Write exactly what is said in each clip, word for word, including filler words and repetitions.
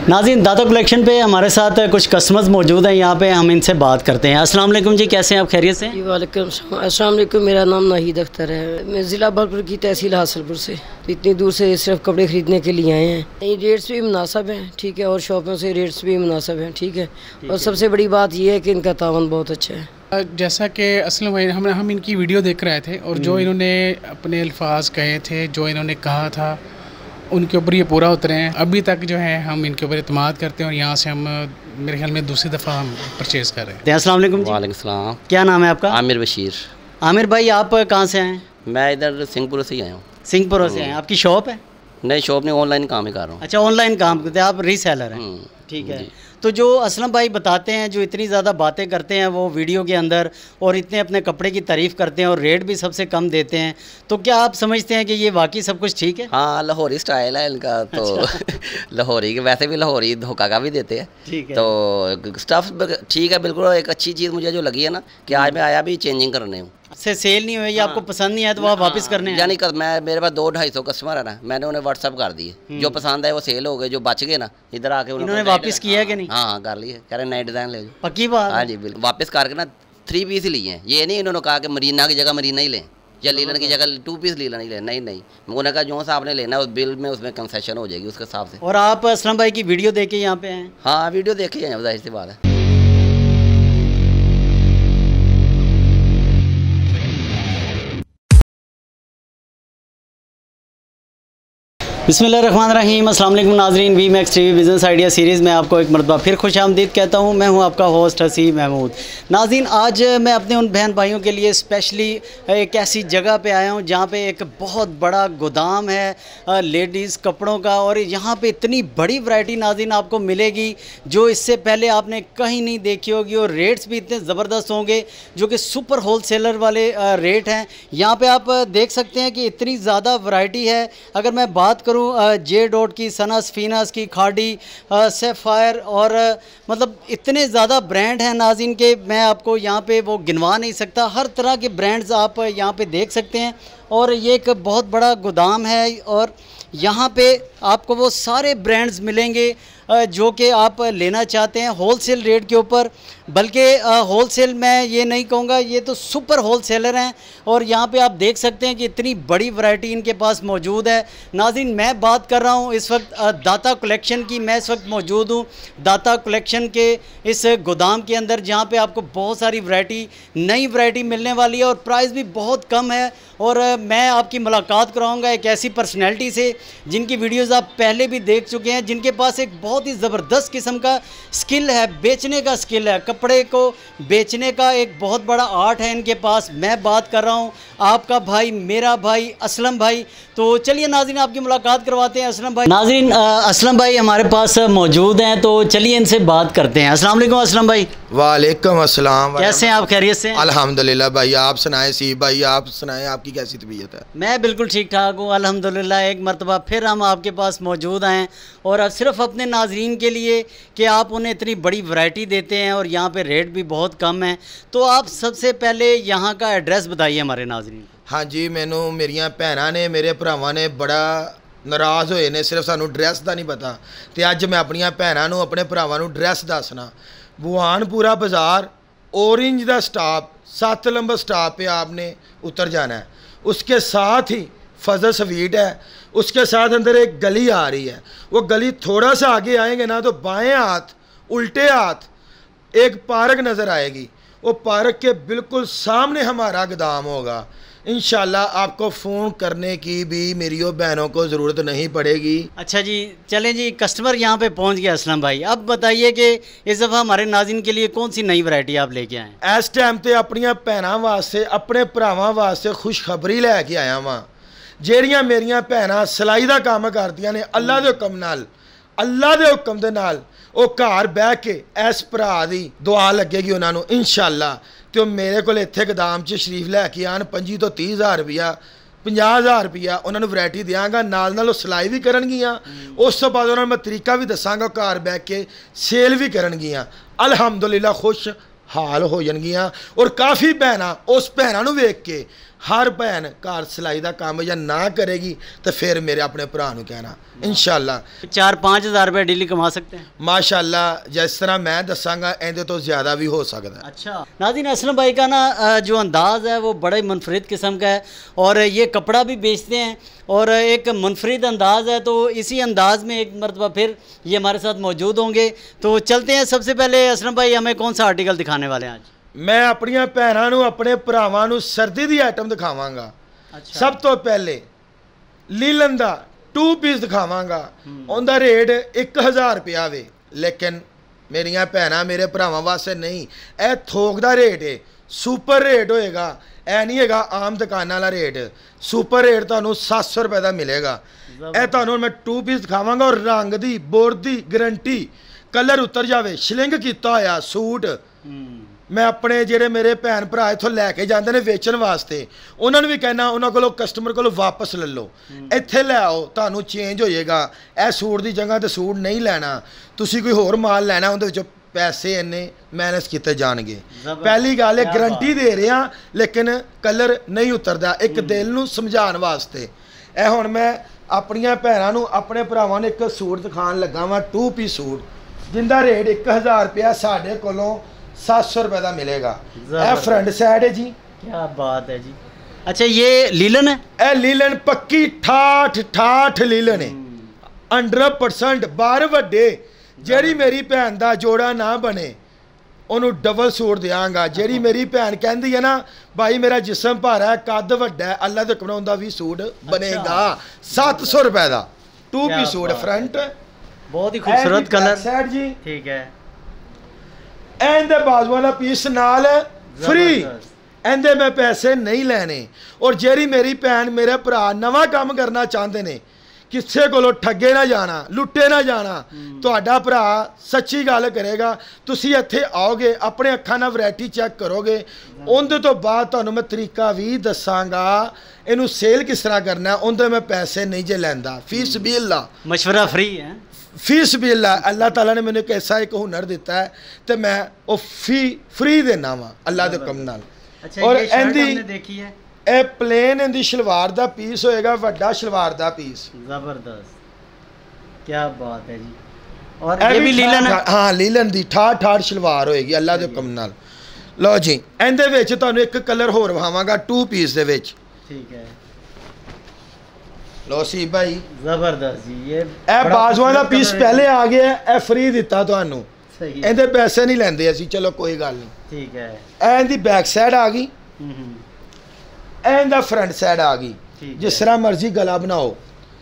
नाज़रीन, दाता कलेक्शन पे हमारे साथ कुछ कस्टमर्स मौजूद हैं। यहाँ पे हम इनसे बात करते हैं। अस्सलाम वालेकुम जी, कैसे हैं आप? खैरियत से? जी वालेकुम अस्सलाम वालेकुम। मेरा नाम नाहिद अख्तर है। मैं ज़िला भरतपुर की तहसील हासिलपुर से इतनी दूर से सिर्फ कपड़े ख़रीदने के लिए आए हैं। ये रेट्स भी मुनासिब हैं, ठीक है, और शॉपों से रेट्स भी मुनासिब हैं, ठीक है। और सबसे बड़ी बात यह है कि इनका तावन बहुत अच्छा है। जैसा कि असलम भाई हम हम इनकी वीडियो देख रहे थे और जो इन्होंने अपने अल्फाज कहे थे, जो इन्होंने कहा था, उनके ऊपर ये पूरा उतरे हैं। अभी तक जो है हम इनके ऊपर इत्मीनाद करते हैं और यहाँ से हम मेरे ख्याल में दूसरी दफ़ा हम परचेज़ कर रहे हैं। अस्सलाम वालेकुम जी। वालेकुम सलाम। क्या नाम है आपका? आमिर बशीर। आमिर भाई, आप कहाँ से आए? मैं इधर सिंहपुर से ही आया हूँ। सिंहपुर से आए। आपकी शॉप है? नहीं, शॉप नहीं, ऑनलाइन काम ही कर रहा हूँ। अच्छा, ऑनलाइन काम करते हैं आप, रीसेलर हैं? ठीक है। तो जो असलम भाई बताते हैं, जो इतनी ज़्यादा बातें करते हैं वो वीडियो के अंदर, और इतने अपने कपड़े की तारीफ़ करते हैं और रेट भी सबसे कम देते हैं, तो क्या आप समझते हैं कि ये वाकई सब कुछ ठीक है? हाँ, लाहौरी स्टाइल है इनका तो। अच्छा। लाहौरी के वैसे भी लाहौरी धोखा का भी देते हैं। ठीक है। तो स्टफ़ ठीक है बिल्कुल। एक अच्छी चीज़ मुझे जो लगी है ना कि आज मैं आया भी चेंजिंग करने हूँ। से सेल नहीं हुई या आपको पसंद नहीं है तो आप वापस करने हैं? यानी कर मैं मेरे पास दो ढाई सौ कस्टमर है ना, मैंने उन्हें व्हाट्सअप कर दिए। जो पसंद है वो सेल हो गए, जो बच गए ना इधर आके उन्होंने वापस किया है कि नहीं? हाँ हाँ कर लिए, कह रहे नए डिज़ाइन ले लो। पक्की बात? हाँ जी बिल्कुल। वापस करके ना थ्री पीस ही लिए हैं। ये नहीं इन्होंने कहा कि मरीना की जगह मरीना ही लें या लीलन की जगह टू पीस लीलन ही लें। नहीं नहीं, उन्होंने कहा जो सा आपने लेना है उस बिल में उसमें कंसेशन हो जाएगी उसके हिसाब से। और आप असलम भाई की वीडियो देख के यहाँ पे हैं? हाँ, वीडियो देखी है, जाहिर सी बात है। बिस्मिल्लाहिर्रहमानिर्रहीम। अस्सलाम वालेकुम नाज़रीन, V Max TV business idea series में आपको एक मरतबा फिर खुश आमदीद कहता हूँ। मैं हूँ आपका होस्ट हसी महमूद। नाज़रीन, आज मैं अपने उन बहन भाइयों के लिए स्पेशली एक ऐसी जगह पे आया हूँ जहाँ पे एक बहुत बड़ा गोदाम है लेडीज़ कपड़ों का, और यहाँ पे इतनी बड़ी वैरायटी नाज़रीन आपको मिलेगी जो इससे पहले आपने कहीं नहीं देखी होगी, और रेट्स भी इतने ज़बरदस्त होंगे जो कि सुपर होल सेलर वाले रेट हैं। यहाँ पर आप देख सकते हैं कि इतनी ज़्यादा वैरायटी है। अगर मैं बात करूँ जे डॉट की, सनस, फीनस की, खाड़ी, सेफायर, और मतलब इतने ज़्यादा ब्रांड हैं नाज़रीन के मैं आपको यहाँ पे वो गिनवा नहीं सकता। हर तरह के ब्रांड्स आप यहाँ पे देख सकते हैं, और ये एक बहुत बड़ा गोदाम है, और यहाँ पे आपको वो सारे ब्रांड्स मिलेंगे जो कि आप लेना चाहते हैं होलसेल रेट के ऊपर। बल्कि होलसेल मैं ये नहीं कहूँगा, ये तो सुपर होलसेलर हैं, और यहाँ पे आप देख सकते हैं कि इतनी बड़ी वैरायटी इनके पास मौजूद है। नाज़रीन, मैं बात कर रहा हूँ इस वक्त दाता कलेक्शन की। मैं इस वक्त मौजूद हूँ दाता कलेक्शन के इस गोदाम के अंदर, जहाँ पे आपको बहुत सारी वैरायटी, नई वैरायटी मिलने वाली है, और प्राइस भी बहुत कम है। और मैं आपकी मुलाकात कराऊँगा एक ऐसी पर्सनैलिटी से जिनकी वीडियोज़ आप पहले भी देख चुके हैं, जिनके पास एक बहुत ही ज़बरदस्त किस्म का स्किल है, बेचने का स्किल है, कपड़े को बेचने का एक बहुत बड़ा आर्ट है इनके पास। मैं बात कर रहा हूँ आपका भाई, मेरा भाई असलम भाई। तो चलिए नाज़रीन, आपकी मुलाकात करवाते हैं असलम भाई। नाज़रीन, असलम भाई हमारे पास मौजूद हैं, तो चलिए इनसे बात करते हैं। अस्सलाम वालेकुम असलम भाई। वालेकुम अस्सलाम। कैसे हैं आप? खैरियत से? अल्हम्दुलिल्लाह भाई, आप सुनाएं? सी भाई आप सुनाएं, आपकी कैसी तबीयत है? मैं बिल्कुल ठीक ठाक हूँ अल्हम्दुलिल्लाह। एक मरतबा फिर हम आपके पास मौजूद हैं, और सिर्फ अपने नाज़रीन के लिए कि आप उन्हें इतनी बड़ी वैरायटी देते हैं और यहाँ पे रेट भी बहुत कम है। तो आप सबसे पहले यहाँ का एड्रेस बताइए हमारे नाज़रीन। हाँ जी, मैनू मेरिया भैनों ने, मेरे भरावां ने बड़ा नाराज़ होए ने, सिर्फ सानू ड्रैस का नहीं पता, तो अज मैं अपन भैनों को, अपने भरावां को ड्रैस दसना। बुहानपुरा बाज़ार, ऑरेंज का स्टॉप, सत्त नंबर स्टॉप पे आपने उतर जाना है। उसके साथ ही फजल स्वीट है, उसके साथ अंदर एक गली आ रही है। वो गली थोड़ा सा आगे आएंगे ना तो बाएं हाथ, उल्टे हाथ एक पार्क नज़र आएगी। वो पार्क के बिल्कुल सामने हमारा गोदाम होगा। इंशाल्लाह आपको फ़ोन करने की भी मेरी बहनों को ज़रूरत नहीं पड़ेगी। अच्छा जी, चलें जी, कस्टमर यहाँ पे पहुँच गया असलम भाई। अब बताइए कि इस दफ़ा हमारे नाज़रीन के लिए कौन सी नई वैरायटी आप लेके आए? इस टाइम तो अपन भैनों वास्ते, अपने भरावां वास्ते खुशखबरी लैके आया वहाँ। ਜਿਹੜੀਆਂ ਮੇਰੀਆਂ ਭੈਣਾਂ ਸਿਲਾਈ ਦਾ ਕੰਮ ਕਰਦੀਆਂ ਨੇ, ਅੱਲਾ ਦੇ ਹੁਕਮ ਨਾਲ, ਅੱਲਾ ਦੇ ਹੁਕਮ ਦੇ ਨਾਲ ਉਹ ਘਰ ਬਹਿ ਕੇ ਇਸ ਭਰਾ ਦੀ ਦੁਆ ਲੱਗੇਗੀ ਉਹਨਾਂ ਨੂੰ इंशाअल्लाह। तो मेरे को इत्थे गोदाम च शरीफ लैके आन, पंजी तो तीह हज़ार रुपया, पचास हज़ार रुपया उन्होंने वैरायटी देंगा, नाल नाल सिलाई भी करनगियां। उस तो बाद उन्होंने मैं तरीका भी दसांगा, घर बह के सेल भी करनगियां। अल्हम्दुलिल्लाह खुश हाल हो जाएगियां। और काफ़ी भैन उस भैनों वेख के हर भैन घर सिलाई का काम या ना करेगी तो फिर मेरे अपने भरा नूं कहना इंशाअल्लाह चार पाँच हज़ार रुपये डेली कमा सकते हैं माशाअल्लाह। जिस तरह मैं दसांगा इहदे तो ज़्यादा भी हो सकता है। अच्छा नाज़रीन, असलम भाई का ना जो अंदाज़ है वो बड़ा ही मुनफरिद किस्म का है और ये कपड़ा भी बेचते हैं और एक मुनफरिद अंदाज़ है। तो इसी अंदाज़ में एक मरतबा फिर ये हमारे साथ मौजूद होंगे। तो चलते हैं, सबसे पहले असलम भाई हमें कौन सा आर्टिकल दिखाने वाले हैं आज? मैं अपनियां भैनां नूं अपने भरावां नूं सर्दी दी आइटम दिखावांगा। अच्छा। सब तो पहले लीलन दा टू पीस दिखावांगा। उनका रेट एक हज़ार रुपया वे, लेकिन मेरियां भैनां मेरे भरावां वास्ते नहीं, यह थोक दा रेट है, सुपर रेट होएगा। यह नहीं हैगा आम दुकानां वाला रेट। सुपर रेट तुहानूं सत्त सौ रुपए का मिलेगा। यह तुहानूं मैं टू पीस दिखावांगा और रंग दी बोर दी गारंटी, कलर उतर जाए, शिलिंग किया होया सूट मैं अपने जेडे मेरे भैन भरा इत्थों लैके जाते हैं वेचण वास्ते, उन्होंने भी कहना उन्होंने को कस्टमर को वापस ले लो, इत्थे ले आओ, तुहानूं चेंज हो जाएगा। यह सूट की जगह तो सूट नहीं लेना, तुसी कोई होर माल लेना, उहदे पैसे इन्ने माइनस किए जाएंगे। पहली गल है गारंटी दे रहे हैं, लेकिन कलर नहीं उतरता, एक दिल नूं समझाने वास्ते। यह हुण मैं अपनियां भैनां नूं अपने भरावां नूं एक सूट दिखाण लगा वां, टू पीस सूट, जिंदा रेट एक हज़ार रुपया साढ़े कोलों सात सौ रुपए का मिलेगा। यह फ्रंट साइड है जी। क्या बात है जी। अच्छा ये लीलन है? यह लीलन पक्की ठाठ ठाठ लीलन है, हंड्रेड परसेंट बार वड्डे। जेड़ी मेरी भैन का जोड़ा ना बने उन्होंने डबल सूट देंगा। जेड़ी मेरी भैन कहती है ना भाई मेरा जिसम भारा है, कद वड्डा है, अल्लाह के हुक्म उनका भी सूट बनेगा। सत्त सौ रुपए का टू पीस सूट फ्रंट, बहुत ही खूबसूरत कलर साइड जी। ठीक है। एंदे बाजू वाला पीस नाल फ्री, एंदे मैं पैसे नहीं लेने। और जेरी मेरी भैन मेरे भरा नवा काम करना चाहते ने, किसी को ठगे ना जाना, लुटे ना जाना, तुहाडा भरा सच्ची गल करेगा। तुसी इत्थे आओगे, अपने अखां नाल वैरायटी चैक करोगे, उहदे तो बाद तुहानूं मैं तरीका भी दसांगा इनू सेल किस तरह करना। उहदे मैं पैसे नहीं जे लैंदा, फीस भी अल्लाह, मशवरा फ्री है, फीस भी अल्लाह। अल्लाह ताला ने मैंने एक ऐसा एक हुनर दिता है तो मैं वो फी फ्री देना वा अल्लाह के हुक्म नाल। अच्छा, और ये शर्ट एंदी हमने देखी है, ए प्लेन इनकी शलवार का पीस होएगा, वड्डा शलवार का पीस। जबरदस्त, क्या बात है जी। और ये भी लीलन है? हाँ लीलन दी ठाठ ठाठ शलवार होएगी अल्लाह के हुक्म नाल। लो जी, इहदे विच तुहानूं एक कलर होर विखावांगा टू पीस दे विच। ठीक है। लो सी भाई, जबरदस्त जी। ये ए बाजुआं दा पीस पहले आ गया, ए फ्री दिता तुहानूं, सही है। इहदे पैसे नहीं लैंदे असीं, चलो कोई गल नहीं। ठीक है। ए इहदी बैक साइड आ गई, हम्म, एंड फ्रंट साइड आ गई, जिस तरह मर्जी गला बनाओ।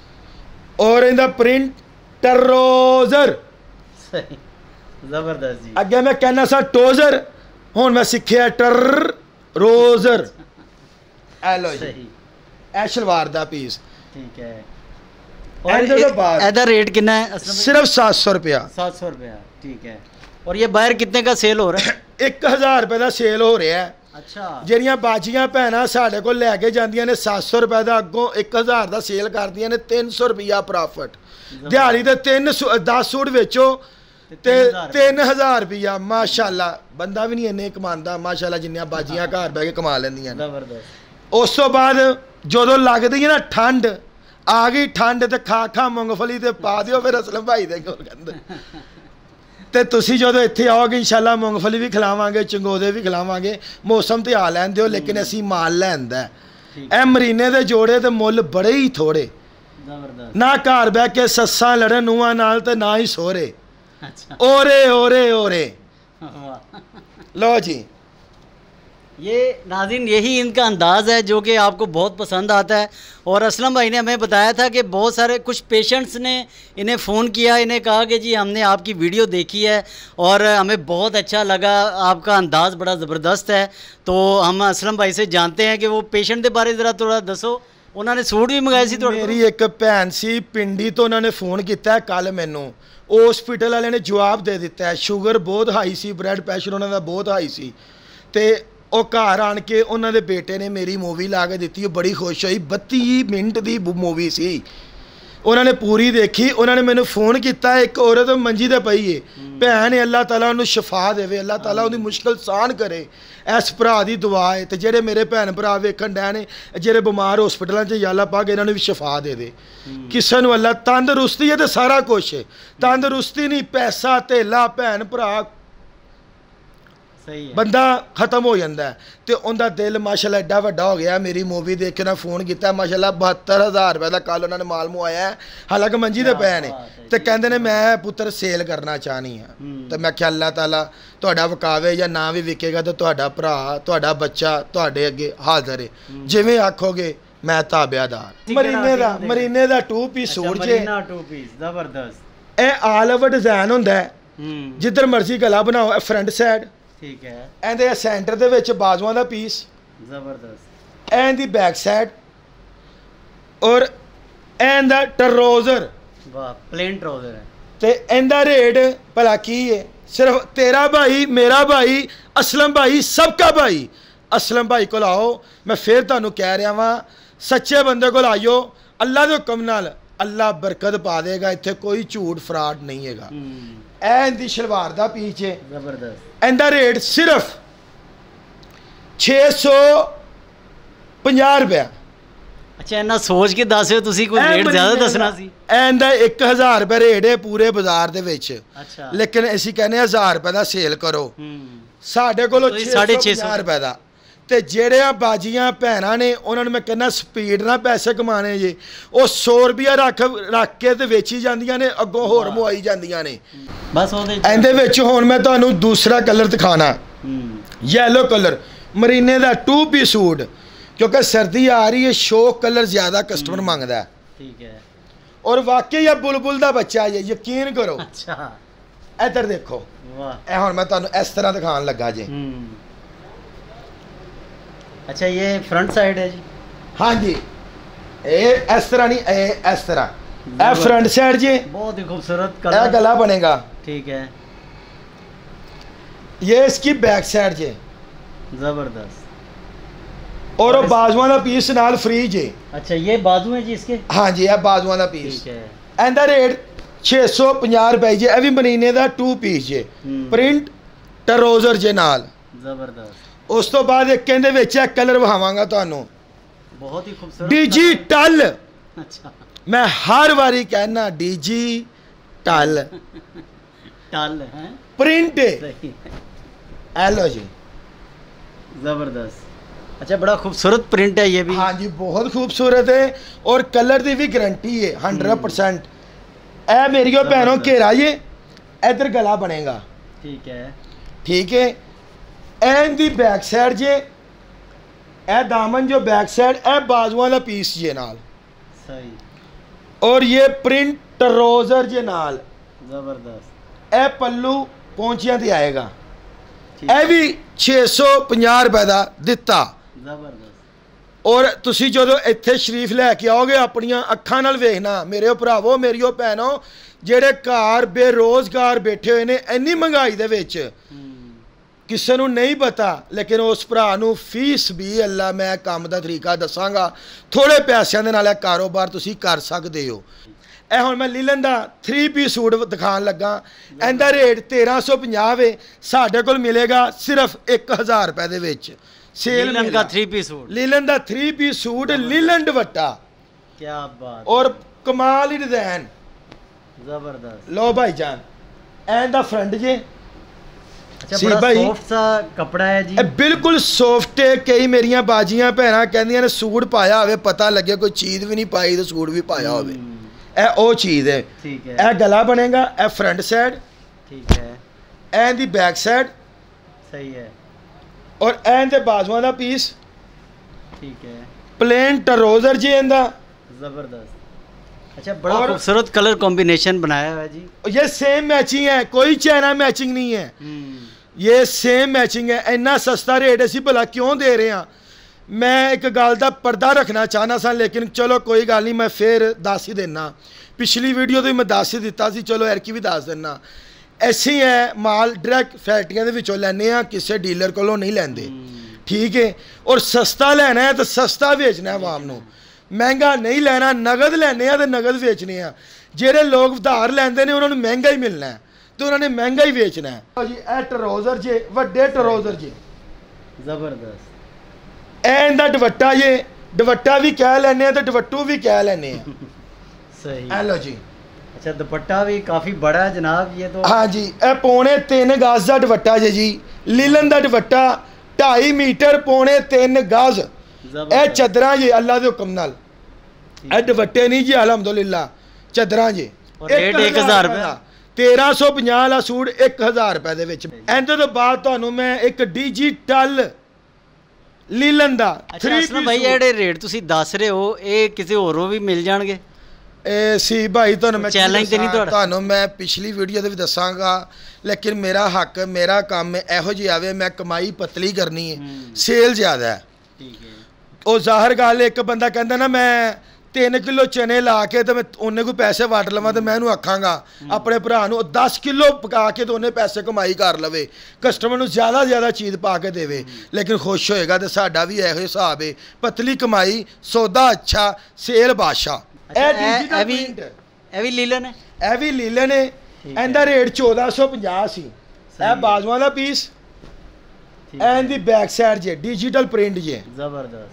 और इनका प्रिंट टरोजर, सही, जबरदस्त जी। अगे मैं कहना सा टोजर, हुण मैं सीखिया टर रोजर। ए लो जी, ए शलवार दा पीस। ठीक है। एंड दे बाद एदा रेट कितना है? सिर्फ सात सौ रुपया। सात सौ रुपया। ठीक है। और ये बाहर कितने का सेल हो रहा है? एक हज़ार रुपये का सेल हो रहा है। अच्छा। ਜਿਹੜੀਆਂ ਬਾਜੀਆਂ ਭੈਣਾਂ ਸਾਡੇ ਕੋਲ ਲੈ ਕੇ ਜਾਂਦੀਆਂ ਨੇ ਸੱਤ ਸੌ ਰੁਪਏ ਦਾ, ਅੱਗੋਂ ਇੱਕ ਹਜ਼ਾਰ ਦਾ ਸੇਲ ਕਰਦੀਆਂ ਨੇ, ਤਿੰਨ ਸੌ ਰੁਪਿਆ ਪ੍ਰੋਫਿਟ। ਦਿਹਾੜੀ ਦੇ ਤਿੰਨ ਦਸ ਸੂਟ ਵੇਚੋ ਤੇ ਤਿੰਨ ਹਜ਼ਾਰ ਰੁਪਿਆ। ਮਾਸ਼ਾਅੱਲਾ, ਬੰਦਾ ਵੀ ਨਹੀਂ ਇੰਨੇ ਕਮਾਉਂਦਾ ਮਾਸ਼ਾਅੱਲਾ ਜਿੰਨੀਆਂ ਬਾਜੀਆਂ ਘਰ ਬਹਿ ਕੇ ਕਮਾ ਲੈਂਦੀਆਂ ਨੇ। ਜ਼ਬਰਦਸਤ। ਉਸ ਤੋਂ ਬਾਅਦ ਜਦੋਂ ਲੱਗਦੀ ਹੈ ਨਾ ਠੰਡ, ਆ ਗਈ ਠੰਡ ਤੇ ਖਾ ਖਾ ਮੂੰਗਫਲੀ ਤੇ ਪਾ ਦਿਓ ਫਿਰ ਅਸਲਮ ਭਾਈ ਦੇ ਕੋਲ ਕਹਿੰਦੇ। तो तुसी जो इत्थे आओगे इंशाल्लाह मूंगफली भी खिलावांगे, चंगोदे भी खिलावांगे। मौसम तो आ लैन दिओ, लेकिन असी माल लैंदा है। मरीने के जोड़े तो मुल बड़े ही थोड़े, ना घर बह के सस्सां लड़न नूहां नाल ते ना ही सोहरे। ओरे ओरे ओरे। लो जी, ये नाज़रीन यही इनका अंदाज़ है जो कि आपको बहुत पसंद आता है। और असलम भाई ने हमें बताया था कि बहुत सारे कुछ पेशेंट्स ने इन्हें फ़ोन किया, इन्हें कहा कि जी हमने आपकी वीडियो देखी है और हमें बहुत अच्छा लगा, आपका अंदाज़ बड़ा ज़बरदस्त है। तो हम असलम भाई से जानते हैं कि वो पेशेंट के बारे ज़रा थोड़ा दसो। उन्होंने सूट भी मंगाए सी? मेरी एक भैन सी पिंडी तो उन्होंने फ़ोन किया कल मैनू, हॉस्पिटल वाले ने जवाब दे दिता है, शुगर बहुत हाई सी, ब्लड प्रैशर उन्होंने बहुत हाई सी, तो ਉਹ ਘਰ ਆਣ ਕੇ ਉਹਨਾਂ ਦੇ ਬੇਟੇ ਨੇ ਮੇਰੀ ਮੂਵੀ ਲਾ ਕੇ ਦਿੱਤੀ। ਉਹ ਬੜੀ ਖੁਸ਼ ਹੋਈ, ਬੱਤੀ ਮਿੰਟ ਦੀ ਮੂਵੀ ਸੀ ਉਹਨਾਂ ਨੇ ਪੂਰੀ ਦੇਖੀ। ਉਹਨਾਂ ਨੇ ਮੈਨੂੰ ਫੋਨ ਕੀਤਾ, ਇੱਕ ਔਰਤ ਮੰਜੀ ਤੇ ਪਈ ਏ, ਭੈਣ ਹੈ, ਅੱਲਾਹ ਤਾਲਾ ਉਹਨੂੰ ਸ਼ਿਫਾ ਦੇਵੇ, ਅੱਲਾਹ ਤਾਲਾ ਉਹਦੀ ਮੁਸ਼ਕਲ ਆਸਾਨ ਕਰੇ। ਇਸ ਭਰਾ ਦੀ ਦੁਆ ਹੈ। ਤੇ ਜਿਹੜੇ ਮੇਰੇ ਭੈਣ ਭਰਾ ਵੇਖਣ ਡੈ ਨੇ, ਜਿਹੜੇ ਬਿਮਾਰ ਹਸਪੀਟਲਾਂ 'ਚ, ਯਾ ਅੱਲਾਹ ਪਾਕ ਇਹਨਾਂ ਨੂੰ ਵੀ ਸ਼ਿਫਾ ਦੇ ਦੇ। ਕਿਸੇ ਨੂੰ ਅੱਲਾਹ ਤੰਦਰੁਸਤੀ ਹੈ ਤੇ ਸਾਰਾ ਕੁਛ ਹੈ, ਤੰਦਰੁਸਤੀ ਨਹੀਂ ਪੈਸਾ ਧੇਲਾ ਭੈਣ ਭਰਾ ਬੰਦਾ ਖਤਮ ਹੋ ਜਾਂਦਾ ਹੈ। ਤੇ ਉਹਦਾ ਦਿਲ ਮਾਸ਼ਾਅੱਲਾ ਐਡਾ ਵੱਡਾ ਹੋ ਗਿਆ। ਮੇਰੀ ਮੂਵੀ ਦੇਖ ਕੇ ਨਾ ਫੋਨ ਕੀਤਾ, ਮਾਸ਼ਾਅੱਲਾ ਬਹੱਤਰ ਹਜ਼ਾਰ ਰੁਪਏ ਦਾ ਕੱਲ ਉਹਨਾਂ ਨੇ ਮਾਲ ਮੁਆਇਆ। ਹਾਲਾਂਕਿ ਮੰਜੀ ਦੇ ਪਏ ਨੇ ਤੇ ਕਹਿੰਦੇ ਨੇ ਮੈਂ ਪੁੱਤਰ ਸੇਲ ਕਰਨਾ ਚਾਹਨੀ ਆ। ਤੇ ਮੈਂ ਕਿਹਾ ਅੱਲਾਹ ਤਾਲਾ ਤੁਹਾਡਾ ਵਿਕਾਵੇ ਜਾਂ ਨਾ ਵੀ ਵਿਕੇਗਾ ਤਾਂ ਤੁਹਾਡਾ ਭਰਾ ਤੁਹਾਡਾ ਬੱਚਾ ਤੁਹਾਡੇ ਅੱਗੇ ਹਾਜ਼ਰ ਹੈ, ਜਿਵੇਂ ਆਖੋਗੇ ਮੈਂ ਤਾਬਿਆਦਾਰ। ਮਰੀਨੇ ਦਾ ਮਰੀਨੇ ਦਾ ਟੂ ਪੀਸ ਸੂਟ ਜੇ, ਜ਼ਬਰਦਸਤ। ਇਹ ਆਲ ਓਵਰ ਡਿਜ਼ਾਈਨ ਹੁੰਦਾ ਹੈ, ਜਿੱਧਰ ਮਰਜ਼ੀ ਗਲਾ ਬਣਾਓ। ਇਹ ਫਰੰਟ ਸਾਈਡ, ਠੀਕ ਹੈ। ਇਹਦੇ ਸੈਂਟਰ ਦੇ ਵਿੱਚ ਬਾਜ਼ੂਆਂ ਦਾ ਪੀਸ, ਜ਼ਬਰਦਸਤ। ਇਹਦੀ ਬੈਕ ਸਾਈਡ ਔਰ ਇਹਦਾ ਟਰਾਊਜ਼ਰ, ਵਾਹ, ਪਲੇਨ ਟਰਾਊਜ਼ਰ ਹੈ। ਤੇ ਇਹਦਾ ਰੇਟ ਭਲਾ ਕੀ ਹੈ? ਸਿਰਫ ਤੇਰਾ ਭਾਈ, ਮੇਰਾ ਭਾਈ, ਅਸਲਮ ਭਾਈ, ਸਭ ਦਾ ਭਾਈ, ਅਸਲਮ ਭਾਈ ਕੋਲ ਆਓ। ਮੈਂ ਫਿਰ ਤੁਹਾਨੂੰ ਕਹਿ ਰਿਹਾ ਵਾਂ, ਸੱਚੇ ਬੰਦੇ ਕੋਲ ਆਇਓ, ਅੱਲਾ ਦੇ ਹੁਕਮ ਨਾਲ ਅੱਲਾ ਬਰਕਤ ਪਾ ਦੇਗਾ। ਇੱਥੇ ਕੋਈ ਝੂਠ ਫਰਾਡ ਨਹੀਂ ਹੈਗਾ। ਇਹ ਇਹਦੀ ਸ਼ਲਵਾਰ ਦਾ ਪੀਸ ਹੈ, ਜ਼ਬਰਦਸਤ। ਇਹਦਾ ਰੇਟ ਸਿਰਫ ਛੇ ਸੌ ਪੰਜਾਹ ਰੁਪਇਆ। ਅੱਛਾ, ਇੰਨਾ ਸੋਚ ਕੇ ਦੱਸਿਓ ਤੁਸੀਂ, ਕੋਈ ਰੇਟ ਜ਼ਿਆਦਾ ਦੱਸਣਾ ਸੀ। ਇਹਦਾ ਇੱਕ ਹਜ਼ਾਰ ਰੁਪਏ ਰੇਟ ਹੈ ਪੂਰੇ ਬਾਜ਼ਾਰ ਦੇ ਵਿੱਚ। ਅੱਛਾ, ਲੇਕਿਨ ਅਸੀਂ ਕਹਿੰਦੇ ਹਜ਼ਾਰ ਰੁਪਏ ਦਾ ਸੇਲ ਕਰੋ, ਸਾਡੇ ਕੋਲੋਂ ਸਾਢੇ ਛੇ ਸੌ ਰੁਪਏ ਦਾ। ਤੇ ਜਿਹੜਿਆਂ ਬਾਜੀਆਂ ਭੈਣਾਂ ਨੇ ਉਹਨਾਂ ਨੂੰ ਮੈਂ ਕਹਿੰਦਾ ਸਪੀਡ ਨਾਲ ਪੈਸੇ ਕਮਾਣੇ ਜੇ। ਉਹ ਸੌ ਰੁਪਇਆ ਰੱਖ ਰੱਖ ਕੇ ਤੇ ਵੇਚੀ ਜਾਂਦੀਆਂ ਨੇ, ਅੱਗੋਂ ਹੋਰ ਮੁਆਈ ਜਾਂਦੀਆਂ ਨੇ। ਬਸ ਉਹਦੇ ਇਹਦੇ ਵਿੱਚ ਹੁਣ ਮੈਂ ਤੁਹਾਨੂੰ ਦੂਸਰਾ ਕਲਰ ਦਿਖਾਣਾ, ਯੈਲੋ ਕਲਰ, ਮਰੀਨੇ ਦਾ ਟੂ ਪੀਸ ਸੂਟ। ਕਿਉਂਕਿ ਸਰਦੀ ਆ ਰਹੀ ਹੈ, ਸ਼ੌਕ ਕਲਰ ਜ਼ਿਆਦਾ ਕਸਟਮਰ ਮੰਗਦਾ। ਠੀਕ ਹੈ। ਔਰ ਵਾਕਈ ਇਹ ਬੁਲਬੁਲ ਦਾ ਬੱਚਾ ਹੈ, ਯਕੀਨ ਕਰੋ। ਅੱਛਾ, ਇੱਧਰ ਦੇਖੋ, ਵਾਹ। ਇਹ ਹੁਣ ਮੈਂ ਤੁਹਾਨੂੰ ਇਸ ਤਰ੍ਹਾਂ ਦਿਖਾਉਣ ਲੱਗਾ ਜੀ। अच्छा, ये फ्रंट साइड है जी। हाँ जी, ये इस तरह नहीं, ये इस तरह, ये फ्रंट साइड जी, बहुत ही खूबसूरत कलर, ये गला बनेगा। ठीक है। ये इसकी बैक साइड जी, जबरदस्त। और बाजुआं दा पीस नाल फ्री जी। अच्छा, ये बाजू है जी इसके? हाँ जी, ये बाजुआं दा पीस। ठीक है। इनका रेट छे सौ पचास रुपए जी। ये भी मरीने दा टू पीस जी, प्रिंट ट्राउजर जे नाल, जबरदस्त। उस तो बाद एक कहते विच कलर विखावांगा तुहानूं, बहुत ही खूबसूरत डिजिटल। अच्छा, मैं हर बारी कहना डिजिटल टल है, प्रिंट एलो जी, जबरदस्त। अच्छा, बड़ा खूबसूरत प्रिंट है ये भी। हाँ जी, बहुत खूबसूरत है और कलर की भी गारंटी है हंड्रेड परसेंट। ए मेरी भैनों घेरा ये इधर गला बनेगा। ठीक है, ठीक है। एंड दी बैक साइड जे, ए दामन जो बैक साइड, ए बाजुआं दा पीस जे नाल, सही। और ये प्रिंट ट्राउजर जे नाल, जबरदस्त। ए पल्लू पहुंचियां ते आएगा। ए भी छे सौ पचास रुपए दा दिता, जबरदस्त। और तुसी जदों इत्थे शरीफ लैके आओगे अपनियां अखां नाल वेखना मेरे भरावो, मेरियो भैनों, जेड़े घर बेरोजगार बैठे हुए ने इन्नी महंगाई दे विच, किसी को नहीं पता। लेकिन उस भरा फीस भी अल्लाह मैं काम का तरीका दसांगा, थोड़े पैसों के नाल कारोबार तुसी कर सकते हो। ए हुण मैं लीलन का थ्री पीस सूट दिखाने लगा। इनका रेट तेरह सौ पचास है, साढ़े कोल मिलेगा सिर्फ एक हज़ार रुपए दे विच। सेल लीलन का थ्री पीस सूट, लीलन का थ्री पीस सूट, लीलन दुपट्टा, क्या बात। और कमाल ही डिजाइन, जबरदस्त। लो भाई जान, इनका फ्रंट जे, अच्छा, बड़ा सॉफ्ट सा कपड़ा है जी, बिल्कुल सॉफ्ट है। कई मेरिया बाजियां भैन कहदियां ने सूट पाया होवे पता लगे कोई चीज़ भी नहीं पाई तो सूट भी पाया होवे। ए ओ चीज़ है। ठीक है। ए गला बनेगा, ए फ्रंट साइड, ठीक है। ए दी बैक साइड, सही है। और ए दे बाजुआं दा पीस, ठीक है। प्लेन ट्राउजर जी इंदा, जबरदस्त। अच्छा, बड़ा खूबसूरत कलर कॉम्बिनेशन बनाया हुआ है जी। ये सेम मैचिंग है, कोई चाइना मैचिंग नहीं है, ये सेम मैचिंग है। इन्ना सस्ता रेट असी भला क्यों दे रहे हैं? मैं एक गल का पर्दा रखना चाहना सा, लेकिन चलो कोई गल नहीं, मैं फिर दस ही देना। पिछली वीडियो तो मैं दस ही दिता सी, चलो एरकी भी दस देना। ऐसे ही है, माल डायरैक्ट फैक्ट्रियां दे विचों लैने आ, किसी डीलर कोलों नहीं लैंदे। ठीक है। और सस्ता लेना है तो सस्ता बेचना है आवाम नूं। ਮਹਿੰਗਾ ਨਹੀਂ ਲੈਣਾ, ਨਗਦ ਲੈਣੇ ਆ ਤੇ ਨਗਦ ਵੇਚਣੇ ਆ। ਜਿਹੜੇ ਲੋਕ ਉਧਾਰ ਲੈਂਦੇ ਨੇ ਉਹਨਾਂ ਨੂੰ ਮਹਿੰਗਾ ਹੀ ਮਿਲਣਾ ਹੈ ਤੇ ਉਹਨਾਂ ਨੇ ਮਹਿੰਗਾ ਹੀ ਵੇਚਣਾ ਹੈ ਜੀ। ਇਹ ਟਰੋਜ਼ਰ ਜੇ ਵੱਡੇ ਟਰੋਜ਼ਰ ਜੇ ਜ਼ਬਰਦਸਤ। ਇਹ ਇਹਦਾ ਦੁਪੱਟਾ ਜੇ, ਦੁਪੱਟਾ ਵੀ ਕਹਿ ਲੈਂਦੇ ਆ ਤੇ ਦੁਪੱਟੂ ਵੀ ਕਹਿ ਲੈਂਦੇ ਆ। सही। ਇਹ ਲਓ ਜੀ। अच्छा दुपट्टा भी काफ़ी बड़ा है जनाब ये तो। हाँ जी, ਇਹ ਪੌਣੇ ਤਿੰਨ ਗਜ਼ ਦਾ ਦੁਪੱਟਾ ਜੇ ਜੀ, ਲੀਲਨ ਦਾ ਦੁਪੱਟਾ ਢਾਈ ਮੀਟਰ ਪੌਣੇ ਤਿੰਨ ਗਜ਼। ਇਹ ਚਾਦਰਾਂ ਜੇ ਅੱਲਾ ਦੇ ਹੁਕਮ ਨਾਲ, ਇਹ ਦੁਪੱਟੇ ਨਹੀਂ ਜੀ, ਅਲਹਮਦੁਲਿਲਾ ਚਾਦਰਾਂ ਜੇ। ਰੇਟ ਇੱਕ ਹਜ਼ਾਰ ਰੁਪਏ, ਤੇਰਾਂ ਸੌ ਪੰਜਾਹ ਵਾਲਾ ਸੂਟ ਇੱਕ ਹਜ਼ਾਰ ਰੁਪਏ ਦੇ ਵਿੱਚ। ਇਹਦੇ ਤੋਂ ਬਾਅਦ ਤੁਹਾਨੂੰ ਮੈਂ ਇੱਕ ਡਿਜੀਟਲ ਲੀਲਨ ਦਾ ਥ੍ਰੀ ਪੀਸ ਭਾਈ ਜਿਹੜੇ ਰੇਟ ਤੁਸੀਂ ਦੱਸ ਰਹੇ ਹੋ ਇਹ ਕਿਸੇ ਹੋਰੋਂ ਵੀ ਮਿਲ ਜਾਣਗੇ? ਇਹ ਸੀ ਭਾਈ ਤੁਹਾਨੂੰ ਮੈਂ ਚੈਲੰਜ ਤੇ ਨਹੀਂ ਤੁਹਾਡਾ? ਤੁਹਾਨੂੰ ਮੈਂ ਪਿਛਲੀ ਵੀਡੀਓ ਦੇ ਵੀ ਦੱਸਾਂਗਾ, ਲੇਕਿਨ ਮੇਰਾ ਹੱਕ ਮੇਰਾ ਕੰਮ ਇਹੋ ਜਿਹੀ ਆਵੇ, ਮੈਂ ਕਮਾਈ ਪਤਲੀ ਕਰਨੀ ਹੈ, ਸੇਲ ਜ਼ਿਆਦਾ ਹੈ। ਠੀਕ ਹੈ। ਉਹ ਜ਼ਾਹਰ ਗੱਲ, ਇੱਕ ਬੰਦਾ ਕਹਿੰਦਾ ਨਾ ਮੈਂ ਤਿੰਨ ਕਿਲੋ ਚਨੇ ਲਾ ਕੇ ਤੇ ਮੈਂ ਉਹਨੇ ਕੋਈ ਪੈਸੇ ਵੰਡ ਲਵਾਂ ਤੇ ਮੈਂ ਉਹਨੂੰ ਆਖਾਂਗਾ ਆਪਣੇ ਭਰਾ ਨੂੰ ਦਸ ਕਿਲੋ ਪਕਾ ਕੇ ਤੇ ਉਹਨੇ ਪੈਸੇ ਕਮਾਈ ਕਰ ਲਵੇ, ਕਸਟਮਰ ਨੂੰ ਜ਼ਿਆਦਾ ਜ਼ਿਆਦਾ ਚੀਜ਼ ਪਾ ਕੇ ਦੇਵੇ, ਲੇਕਿਨ ਖੁਸ਼ ਹੋਏਗਾ। ਤੇ ਸਾਡਾ ਵੀ ਇਹੋ ਹਿਸਾਬ ਹੈ, ਪਤਲੀ ਕਮਾਈ, ਸੌਦਾ ਅੱਛਾ, ਸੇਲ ਬਾਦਸ਼ਾਹ। ਇਹ ਡਿਜੀਟਲ ਪ੍ਰਿੰਟ, ਇਹ ਵੀ ਲੀਲਨ ਹੈ, ਇਹ ਵੀ ਲੀਲਨ ਹੈ। ਇਹਦਾ ਰੇਟ ਚੌਦਾਂ ਸੌ ਪੰਜਾਹ ਸੀ। ਇਹ ਬਾਜ਼ੂਆਂ ਦਾ ਪੀਸ, ਇਹਦੀ ਬੈਕ ਸਾਈਡ ਜੇ डिजिटल प्रिंट जे जबरदस्त।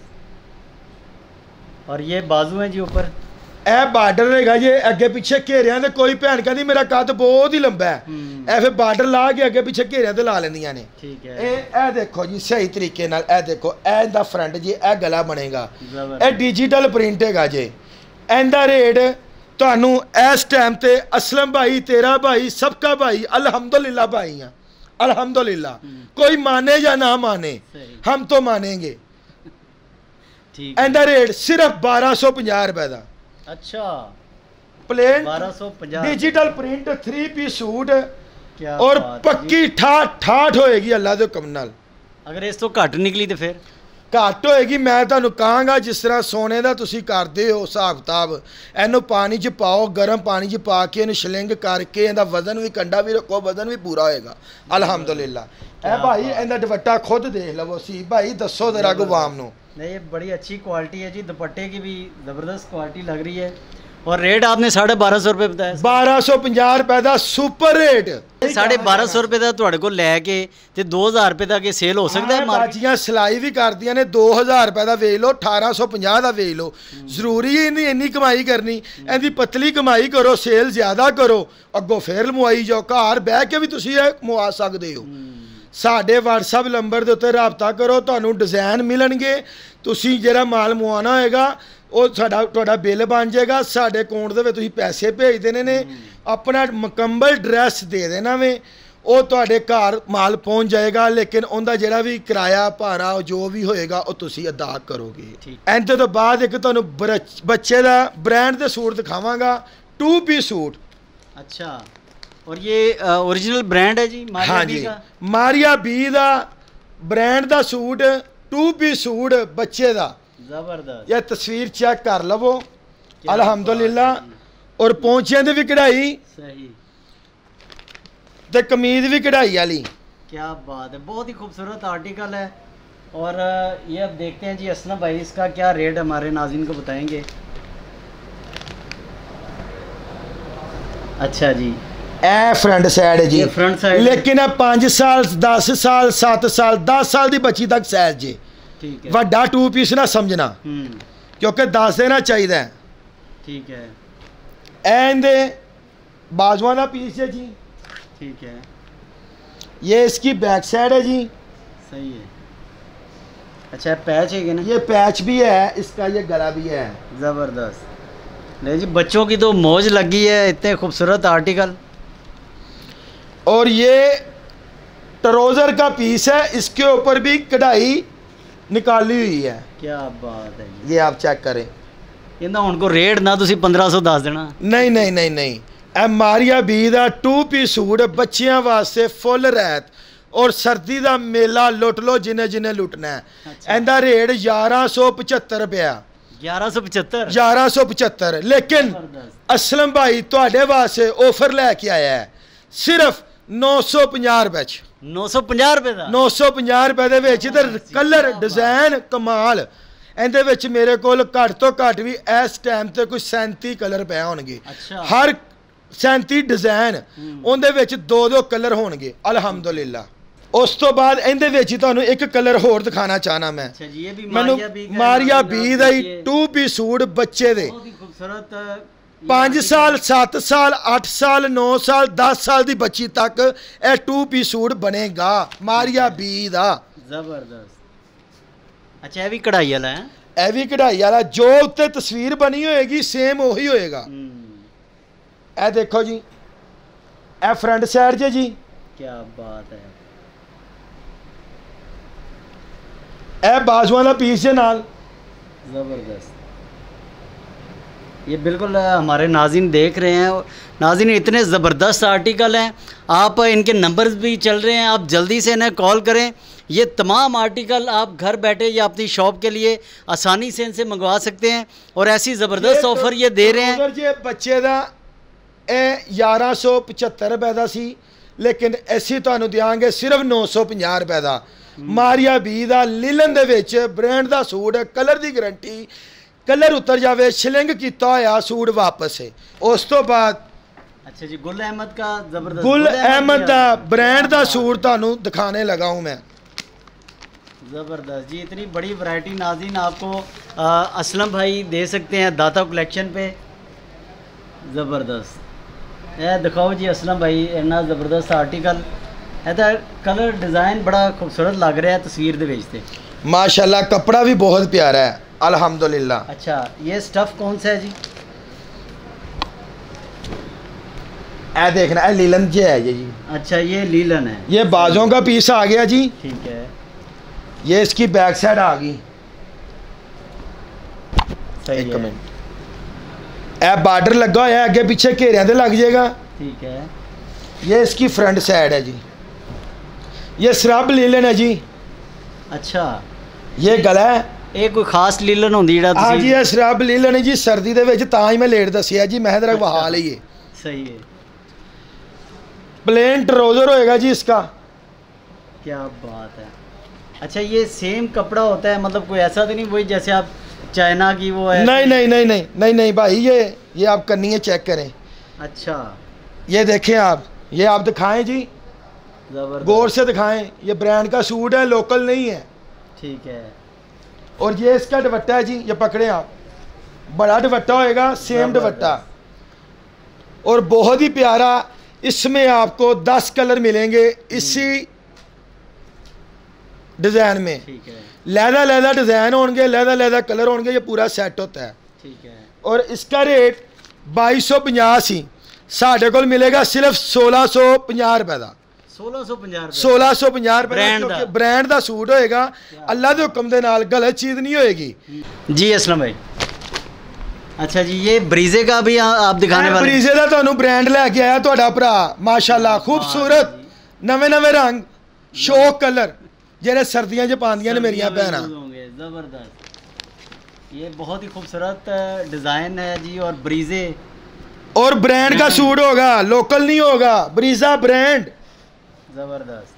और ये बाजू है जी ऊपर, ਇਹ ਬਾਰਡਰ ਹੈਗਾ ਜੇ ਅੱਗੇ ਪਿੱਛੇ ਘੇਰਿਆਂ ਤੇ। ਕੋਈ ਭੈਣ ਕਹਿੰਦੀ ਮੇਰਾ ਕੱਦ ਬਹੁਤ ਹੀ ਲੰਬਾ ਹੈ, ਇਹ ਫਿਰ ਬਾਰਡਰ ਲਾ ਕੇ ਅੱਗੇ ਪਿੱਛੇ ਘੇਰਿਆਂ ਤੇ ਲਾ ਲੈਂਦੀਆਂ ਨੇ। ਠੀਕ ਹੈ। ਇਹ ਇਹ ਦੇਖੋ ਜੀ ਸਹੀ ਤਰੀਕੇ ਨਾਲ, ਇਹ ਦੇਖੋ ਇਹਦਾ ਫਰੰਟ ਜੀ, ਇਹ ਗਲਾ ਬਣੇਗਾ। ਇਹ ਡਿਜੀਟਲ ਪ੍ਰਿੰਟ ਹੈਗਾ ਜੇ। ਇਹਦਾ ਰੇਟ ਤੁਹਾਨੂੰ ਇਸ ਟਾਈਮ ਤੇ ਅਸਲਮ ਭਾਈ, ਤੇਰਾ ਭਾਈ, ਸਬਕਾ ਭਾਈ, अल्हम्दुलिल्लाह भाई हैं, अल्हम्दुलिल्लाह। कोई माने या ना माने, हम तो मानेंगे। ਇਹਦਾ ਰੇਟ ਸਿਰਫ ਬਾਰਾਂ ਸੌ ਪੰਜਾਹ ਰੁਪਏ ਦਾ। अच्छा प्लेन बारह सौ पचास digital print three piece suit क्या और बात है पक्की ठाठ ठाठ होएगी अल्लाह दे हुक्म नाल। अगर इस तो घट निकली तो फिर ਘੱਟ ਹੋਏਗੀ। ਮੈਂ ਤੁਹਾਨੂੰ ਕਹਾਂਗਾ ਜਿਸ ਤਰ੍ਹਾਂ ਸੋਨੇ ਦਾ ਤੁਸੀਂ ਕਰਦੇ ਹੋ ਹਿਸਾਬ ਕਿਤਾਬ, ਇਹਨੂੰ ਪਾਣੀ 'ਚ ਪਾਓ, ਗਰਮ ਪਾਣੀ 'ਚ ਪਾ ਕੇ ਇਹਨੂੰ ਸ਼ਲਿੰਗ ਕਰਕੇ ਇਹਦਾ ਵਜ਼ਨ ਵੀ ਕੰਡਾ ਵੀ ਰੱਖੋ, ਵਜ਼ਨ ਵੀ ਪੂਰਾ ਹੋਏਗਾ ਅਲਹਮਦੁਲਿਲਾ। ਇਹ ਭਾਈ ਇਹਦਾ ਦੁਪੱਟਾ ਖੁਦ ਦੇਖ ਲਵੋ ਸੀ ਭਾਈ, ਦੱਸੋ ਜ਼ਰਾ ਗੁਵਾਮ ਨੂੰ। नहीं ये बड़ी अच्छी क्वालिटी है जी, दुपट्टे की भी ज़बरदस्त क्वालिटी लग रही है। और रेट आपने साढ़े बारह सौ रुपये बताया? बारह सौ पचास रुपए का सुपर रेट। साढ़े बारह सौ रुपये का ਤੁਹਾਡੇ ਕੋਲ ਲੈ ਕੇ ਤੇ दो हज़ार रुपये तक सेल हो सकता है। ਬਾਜੀਆਂ ਸਿਲਾਈ ਵੀ ਕਰਦੀਆਂ ਨੇ, दो हज़ार रुपए ਦਾ ਵੇਚ ਲਓ, अठारह सौ पचास ਦਾ ਵੇਚ ਲਓ। ਜ਼ਰੂਰੀ ਹੀ ਨਹੀਂ ਇੰਨੀ ਕਮਾਈ ਕਰਨੀ, ਇਹਦੀ ਪਤਲੀ ਕਮਾਈ ਕਰੋ, ਸੇਲ ਜ਼ਿਆਦਾ ਕਰੋ, ਅੱਗੋਂ ਫੇਰ ਲਵਾਈ ਜਾਓ। ਘਰ ਬਹਿ ਕੇ ਵੀ ਤੁਸੀਂ ਇਹ ਮੁਆ ਸਕਦੇ ਹੋ। ਸਾਡੇ WhatsApp ਨੰਬਰ ਦੇ ਉੱਤੇ ਰਾਬਤਾ ਕਰੋ, ਤੁਹਾਨੂੰ ਡਿਜ਼ਾਈਨ ਮਿਲਣਗੇ। ਤੁਸੀਂ ਜਿਹੜਾ ਮਾਲ ਮੁਆਣਾ ਹੋਏਗਾ ਉਹ ਸਾਡਾ ਤੁਹਾਡਾ ਬਿੱਲ ਬਣ ਜਾਏਗਾ, ਸਾਡੇ ਅਕਾਊਂਟ ਦੇ ਵਿੱਚ ਤੁਸੀਂ ਪੈਸੇ ਭੇਜ ਦੇਣੇ ਨੇ, ਆਪਣਾ ਮੁਕੰਮਲ ਡਰੈਸ ਦੇ ਦੇਣਾ ਵੇ, ਉਹ ਤੁਹਾਡੇ ਘਰ ਮਾਲ ਪਹੁੰਚ ਜਾਏਗਾ। ਲੇਕਿਨ ਉਹਦਾ ਜਿਹੜਾ ਵੀ ਕਿਰਾਇਆ ਭਾੜਾ ਜੋ ਵੀ ਹੋਏਗਾ ਉਹ ਤੁਸੀਂ ਅਦਾ ਕਰੋਗੇ। ਇਹਦੇ ਤੋਂ ਬਾਅਦ ਇੱਕ ਤੁਹਾਨੂੰ ਬੱਚੇ ਦਾ ਬ੍ਰਾਂਡ ਦੇ ਸੂਟ ਦਿਖਾਵਾਂਗਾ, टू पीस सूट। अच्छा, और ये ओरिजिनल ब्रांड है जी मारिया हाँ बी जी, का? मारिया बी का ब्रांड का सूट, टू पीस सूट बच्चे का। जबरदस्त। यह तस्वीर चेक कर लवो, अल्हम्दुलिल्लाह। और पहुंचे भी कढ़ाई सही, ते कमीज भी कढ़ाई वाली। क्या बात है, बहुत ही खूबसूरत आर्टिकल है। और ये अब देखते हैं जी असलम भाई, इसका क्या रेट हमारे नाज़रीन को बताएंगे। अच्छा जी, ए फ्रंट साइड है जी, ये फ्रंट साइड, लेकिन है पाँच साल दस साल सात साल दस साल की बच्ची तक साइज जी। ठीक है। वड्डा टू पीस ना समझना, क्योंकि दस देना चाहिए। ठीक है। एंदे बाजुआ का पीस है जी। ठीक है। ये इसकी बैक साइड है जी। सही है। अच्छा, पैच है ना? ये पैच भी है इसका, ये गला भी है। ज़बरदस्त। नहीं जी, बच्चों की तो मौज लगी है, इतने खूबसूरत आर्टिकल। और ये ट्राउज़र का पीस है, इसके ऊपर भी कढ़ाई निकाली हुई है। क्या बात है जी। ये आप चेक करें। ये ना उनको रेट ना तुसी पंद्रह सौ दस देना। नहीं नहीं नहीं नहीं, ए मारिया बी का टू पीस सूट बच्चियां वास्ते फुल रैत और सर्दी का मेला लुट लो जिन्हें जिन्हें लुटना है। अच्छा। इनका रेट ग्यारह सौ पचहत्तर रुपया, ग्यारह सौ पचहत्तर ग्यारह सौ पचहत्तर। लेकिन असलम भाई तुहाडे वास्ते ऑफर लैके आया है सिर्फ नौ सौ पचास रुपए नौ सौ पचास रुपए का। नौ सौ पचास रुपए दे विच ते कलर डिजाइन कमाल। ਇਹਦੇ ਵਿੱਚ ਮੇਰੇ ਕੋਲ ਘੱਟ ਤੋਂ ਘੱਟ ਵੀ ਇਸ ਟਾਈਮ ਤੇ ਕੋਈ सैंती ਕਲਰ ਪਏ ਹੋਣਗੇ। ਹਰ सैंती ਡਿਜ਼ਾਈਨ ਉਹਦੇ ਵਿੱਚ ਦੋ ਦੋ ਕਲਰ ਹੋਣਗੇ ਅਲਹਮਦੁਲਿਲਾ। ਉਸ ਤੋਂ ਬਾਅਦ ਇਹਦੇ ਵਿੱਚ ਹੀ ਤੁਹਾਨੂੰ ਇੱਕ ਕਲਰ ਹੋਰ ਦਿਖਾਣਾ ਚਾਹਨਾ ਮੈਂ। ਅੱਛਾ ਜੀ, ਇਹ ਵੀ ਮੈਨੂੰ ਮਾਰੀਆ ਬੀ ਦਾ ਹੀ टू पीस सूट बच्चे दे बहुत ही खूबसूरत पाँच साल सत्त साल अठ साल नौ साल दस साल की बच्ची तक यह टू पीस सूट बनेगा मारिया बी दा। जबरदस्त। अच्छा यह भी कढ़ाई वाला है? यह भी कढ़ाई वाला, जो उत्ते तस्वीर बनी होएगी सेम वही होएगा। ए देखो जी, ए फ्रंट साइड जे जी, क्या बात है। ए बाजुआं दा पीस जे नाल। ज़बरदस्त। ये बिल्कुल हमारे नाज़रीन देख रहे हैं। नाज़रीन इतने ज़बरदस्त आर्टिकल हैं, आप इनके नंबर्स भी चल रहे हैं, आप जल्दी से इन्हें कॉल करें। ये तमाम आर्टिकल आप घर बैठे या अपनी शॉप के लिए आसानी से इनसे मंगवा सकते हैं और ऐसी ज़बरदस्त ऑफ़र ये दे रहे हैं। जे बच्चे का ग्यारह सौ पचहत्तर रुपए का सी, लेकिन ऐसी तुहानू देंगे सिर्फ नौ सौ पचास रुपए का। मारिया बी का लीलन दे विच ब्रांड का सूट, कलर की गारंटी, कलर उतर जाए शिलिंग किया होया सूट वापस है। उस तो बाद अच्छा जी, गुल अहमद का जबरदस्त, गुल अहमद का ब्रांड का सूट तुहानू दिखाने लगा हूँ मैं। ज़बरदस्त जी, इतनी बड़ी वैरायटी नाज़रीन आपको आ, असलम भाई दे सकते हैं दाता कलेक्शन पे। ज़बरदस्त। ये दिखाओ जी असलम भाई, इन्ना ज़बरदस्त आर्टिकल है, कलर डिज़ाइन बड़ा खूबसूरत लग रहा है तस्वीर दे विच ते। माशाल्लाह कपड़ा भी बहुत प्यारा है अल्हम्दुलिल्लाह। अच्छा ये स्टफ़ कौन सा है जी? ए देखना, ए लीलन जे है ये जी। अच्छा ये लीलन है, ये बाजों का पीस आ गया जी। ठीक है, ये इसकी बैक साइड आ गई। सही एक है। मिनट, ए बार्डर लगा हुआ है, आगे पीछे घेरिया दे लग जाएगा। ठीक है, ये इसकी फ्रंट साइड है जी। ये सरब लीलन है जी। अच्छा ये गला है, ये कोई खास लीलन होंदी जेड़ा हाँ तुसीं? जी ये सरब लीलन है जी। सर्दी दे विच तां ही मैं लेट दसिया जी, मैं जरा बहा लईए। सही है, प्लेन ट्राउजर होएगा जी इसका। क्या बात है। अच्छा ये सेम कपड़ा होता है, मतलब कोई ऐसा तो नहीं वही जैसे आप चाइना की वो है? नहीं नहीं नहीं नहीं नहीं नहीं भाई, ये ये आप करनी है, चेक करें। अच्छा ये देखें आप, ये आप दिखाएं जी, गौर से दिखाएं। ये ब्रांड का सूट है, लोकल नहीं है। ठीक है। और ये इसका दुपट्टा है जी, ये पकड़े आप, बड़ा दुपट्टा होएगा, सेम दुपट्टा और बहुत ही प्यारा। इसमें आपको दस कलर मिलेंगे इसी डिज़ाइन में। ठीक है, लहदा लहदा डिज़ाइन होंगे, लहदा लहदा कलर होंगे, ये पूरा सेट होता है। ठीक है। और इसका रेट बाईस सौ पचास सी, साढ़े को मिलेगा सिर्फ सोलह सौ पचास रुपए का। सोलह सौ पचास सोलह सौ पचास रुपए ब्रांड का, दा। क्योंकि ब्रांड का सूट होएगा, अल्लाह के हुक्म के नाल गलत चीज़ नहीं होएगी जी। असलम भाई, अच्छा जी ये ब्रीजे का भी आ, आप दिखाने वाले? ब्रीजे का तुहानू ब्रांड लैके आया तुहाडा भरा, माशाल्लाह खूबसूरत नवे नवे रंग, शौक कलर जेड़े सर्दियां च पांदियां ने मेरियां भैनां। ज़बरदस्त, ये बहुत ही खूबसूरत डिज़ाइन है जी। और ब्रीजे और ब्रांड का सूट होगा, लोकल नहीं होगा, ब्रीजा ब्रांड। ज़बरदस्त।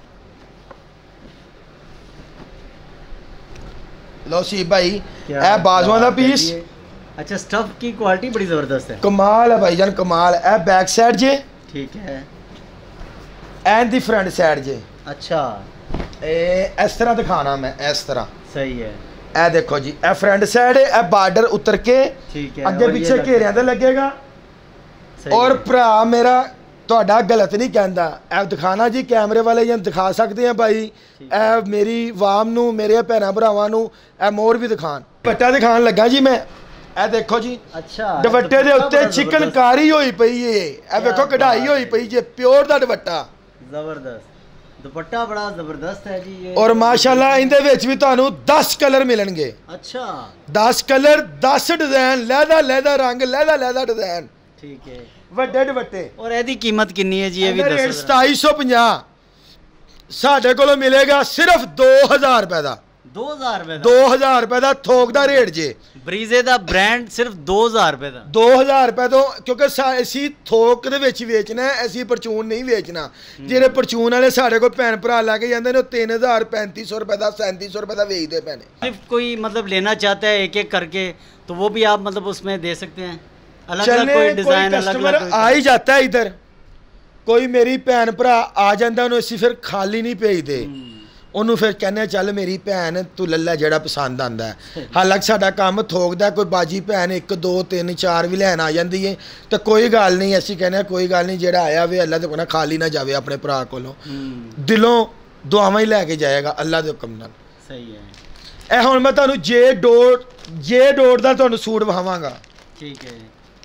लो सी भाई, ए बाजुआं दा पीस। अच्छा स्टफ की क्वालिटी बड़ी ज़बरदस्त है, कमाल है भाईजान कमाल। ए बैक साइड जे, ठीक है, एंड दी फ्रंट साइड जे। अच्छा ए इस तरह दिखाना मैं, इस तरह। सही है। ए देखो जी, ए फ्रंट साइड है, ए बार्डर उतर के ठीक है, अगे और ये पीछे लग- घेरिया ते लगेगा। सही और है। भरा मेरा ਤੁਹਾਡਾ गलत नहीं कहता, ए दिखाना जी कैमरे वाले ਜਾਂ दिखा सकते हैं भाई। ए मेरी वाम ਨੂੰ ਮੇਰੇ ਭੈਣਾਂ ਭਰਾਵਾਂ ਨੂੰ ਇਹ ਮੋਰ ਵੀ ਦਿਖਾਣ। ਦੁਪੱਟਾ ਦਿਖਾਣ ਲੱਗਾ ਜੀ ਮੈਂ। ਇਹ ਦੇਖੋ ਜੀ, अच्छा ਦੁਪੱਟੇ ਦੇ ਉੱਤੇ ਚਿਕਨਕਾਰੀ ਹੋਈ ਪਈ ਏ। ਇਹ ਵੇਖੋ ਕਢਾਈ ਹੋਈ ਪਈ ਜੇ, ਪਿਓਰ ਦਾ ਦੁਪੱਟਾ। ज़बरदस्त दुपट्टा बड़ा ज़बरदस्त है जी ये। और माशाल्लाह ਇਹਦੇ ਵਿੱਚ ਵੀ ਤੁਹਾਨੂੰ दस कलर मिलणगे। अच्छा दस कलर, दस डिजाइन, लहदा लहदा रंग, लहदा लहदा डिजाइन, ठीक है। ਵੱਡੇ ਦੁਪੱਟੇ। और ਇਹਦੀ कीमत कितनी है जी? ये भी ਇਹਦਾ दस सताई सौ पचास, ਸਾਡੇ ਕੋਲੋਂ मिलेगा सिर्फ दो हज़ार रुपए का। दो हज़ार रुपए दो हज़ार रुपए का थोक का रेट जे ਬਰੀਜ਼ੇ ਦਾ ਬ੍ਰਾਂਡ ਸਿਰਫ दो हज़ार रुपए ਦਾ दो हज़ार रुपए तो क्योंकि ਅਸੀਂ ਥੋਕ ਦੇ ਵਿੱਚ ਵੇਚਣਾ ਹੈ, ਅਸੀਂ ਪਰਚੂਨ ਨਹੀਂ ਵੇਚਣਾ। ਜਿਹੜੇ ਪਰਚੂਨ ਵਾਲੇ ਸਾਡੇ ਕੋਲ ਭੈਣ ਭਰਾ ਲੈ ਕੇ ਜਾਂਦੇ ਨੇ ਉਹ तीन हज़ार पैंतीस सौ रुपए ਦਾ सैंतीस सौ रुपए ਦਾ ਵੇਚਦੇ ਪਏ ਨੇ। सिर्फ कोई मतलब लेना चाहता है एक एक करके तो वो भी आप मतलब उसमें दे सकते हैं, अलग अलग चलने कोई डिजाइन अलग कस्टमर अलग आ ही जाता है इधर, कोई मेरी भैन भरा आ जाता ਉਹਨੂੰ ਅਸੀਂ ਫਿਰ ਖਾਲੀ ਨਹੀਂ ਭੇਜਦੇ, ਉਹਨੂੰ ਫਿਰ ਕਹਿੰਦੇ ਚੱਲ ਮੇਰੀ ਭੈਣ ਤੂੰ ਲੱਲਾ ਜਿਹੜਾ ਪਸੰਦ ਆਂਦਾ। ਹਾਲਾਂਕਿ ਸਾਡਾ ਕੰਮ ਥੋਕਦਾ, ਕੋਈ ਬਾਜੀ ਭੈਣ ਇੱਕ ਦੋ ਤਿੰਨ ਚਾਰ ਵੀ ਲੈਣ ਆ ਜਾਂਦੀ ਹੈ ਤਾਂ ਕੋਈ ਗੱਲ ਨਹੀਂ, ਅਸੀਂ ਕਹਿੰਦੇ ਕੋਈ ਗੱਲ ਨਹੀਂ, ਜਿਹੜਾ ਆਇਆ ਵੇ ਅੱਲਾ ਦੇ ਕੋਲ ਖਾਲੀ ਨਾ ਜਾਵੇ, ਆਪਣੇ ਭਰਾ ਕੋਲੋਂ ਦਿਲੋਂ ਦੁਆਵਾਂ ਹੀ ਲੈ ਕੇ ਜਾਏਗਾ ਅੱਲਾ ਦੇ ਹੁਕਮ ਨਾਲ। ਸਹੀ ਹੈ। ਇਹ ਹੁਣ ਮੈਂ ਤੁਹਾਨੂੰ ਜੇ ਡੋਟ ਜੇ ਡੋਟ ਦਾ ਤੁਹਾਨੂੰ ਸੂਟ ਵਹਾਵਾਂਗਾ। ठीक है।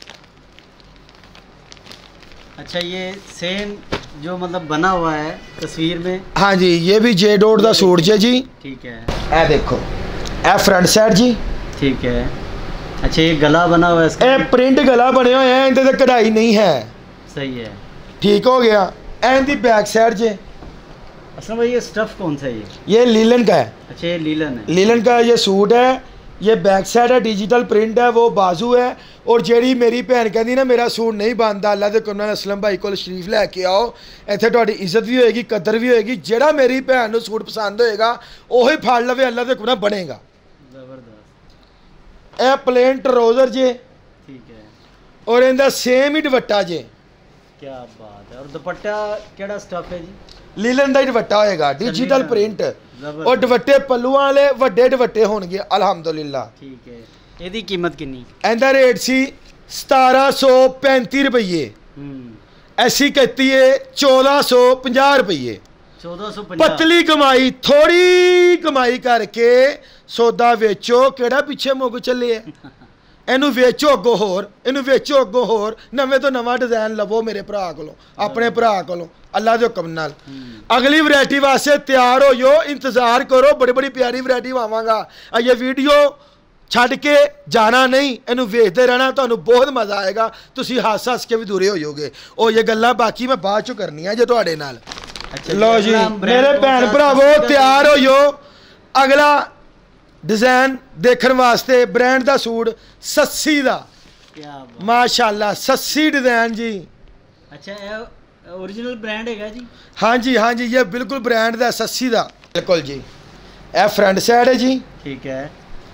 अच्छा ये सेम जो मतलब बना हुआ है तस्वीर में, हाँ जी, ये भी जे डोट का सूट जे जी। ठीक है। ए देखो ए फ्रंट साइड जी। ठीक है। अच्छा ये गला बना हुआ है इसका? ए प्रिंट गला बने हुए हैं, इनते कढ़ाई नहीं है। सही है। ठीक हो गया। ए इनकी बैक साइड जे। असल में ये स्टफ कौन सा है ये? ये लीलन का है। अच्छा ये लीलन है। लीलन का ये सूट है, ये बैक साइड है, डिजिटल प्रिंट है, वो बाजू है। और जेड़ी मेरी भैन कहती ना मेरा सूट नहीं बनता, अल्लाह के करम नाल असलम भाई को शरीफ लैके आओ, इत्थे तुहाडी इज्जत भी होएगी, कदर भी होएगी। जेड़ा मेरी भैन नूं सूट पसंद होएगा ओही फड़ लवे, अल्लाह के करम बनेगा। जबरदस्त। ए प्लेन ट्राउजर जे। ठीक है। और इनका सेम ही दुपट्टा जे। क्या बात है। और दुपट्टा केड़ा स्टफ है जी? लीलन का ही दुपट्टा होएगा, डिजिटल प्रिंट। और दुपट्टे पल्लूआं वाले वड्डे दुपट्टे होणगे अल्हम्दुलिल्लाह। ठीक है। ਇਹਦੀ कीमत कितनी? ਇਹਦਾ रेट सी सतारह सौ पैंती रुपये, ऐसी कहती है चौदह सौ पचास रुपये। चौदह सौ पतली कमाई, थोड़ी कमाई करके सौदा वेचो, केड़ा पीछे मुग चले है। ਇਹਨੂੰ ਵੇਚੋ ਅੱਗੋਂ ਹੋਰ, ਇਹਨੂੰ ਵੇਚੋ ਅੱਗੋਂ ਹੋਰ, ਨਵੇਂ ਤੋਂ ਨਵਾਂ ਡਿਜ਼ਾਈਨ ਲਵੋ ਮੇਰੇ ਭਰਾ ਕੋਲੋਂ, ਆਪਣੇ ਭਰਾ ਕੋਲੋਂ ਅੱਲਾ ਦੇ ਹੁਕਮ ਨਾਲ। ਅਗਲੀ ਵੈਰਾਈਟੀ ਵਾਸਤੇ ਤਿਆਰ ਹੋ ਜਾਓ, ਇੰਤਜ਼ਾਰ ਕਰੋ, ਬੜੀ ਬੜੀ ਪਿਆਰੀ ਵੈਰਾਈਟੀ ਆਵਾਂਗਾ। ਇਹ ਵੀਡੀਓ ਛੱਡ ਕੇ ਜਾਣਾ ਨਹੀਂ, ਇਹਨੂੰ ਵੇਖਦੇ ਰਹਿਣਾ, ਤੁਹਾਨੂੰ ਬਹੁਤ ਮਜ਼ਾ ਆਏਗਾ, ਤੁਸੀਂ ਹੱਸ ਹੱਸ ਕੇ ਵੀ ਦੂਰੇ ਹੋ ਜਾਓਗੇ। ਉਹ ਇਹ ਗੱਲਾਂ ਬਾਕੀ ਮੈਂ ਬਾਅਦ ਚੋਂ ਕਰਨੀਆਂ ਜੇ ਤੁਹਾਡੇ ਨਾਲ। ਲਓ ਜੀ ਮੇਰੇ ਭੈਣ ਭਰਾਵੋ ਤਿਆਰ ਹੋ ਜਾਓ, ਅਗਲਾ डिजाइन देखने वास्ते ब्रांड का सूट सस्सी का। माशाल्लाह सस्सी डिजाइन जी। अच्छा ओरिजिनल ब्रांड है जी? हाँ जी हाँ जी, ये बिल्कुल ब्रांड का सस्सी का बिल्कुल जी। ये फ्रंट साइड है जी। ठीक है।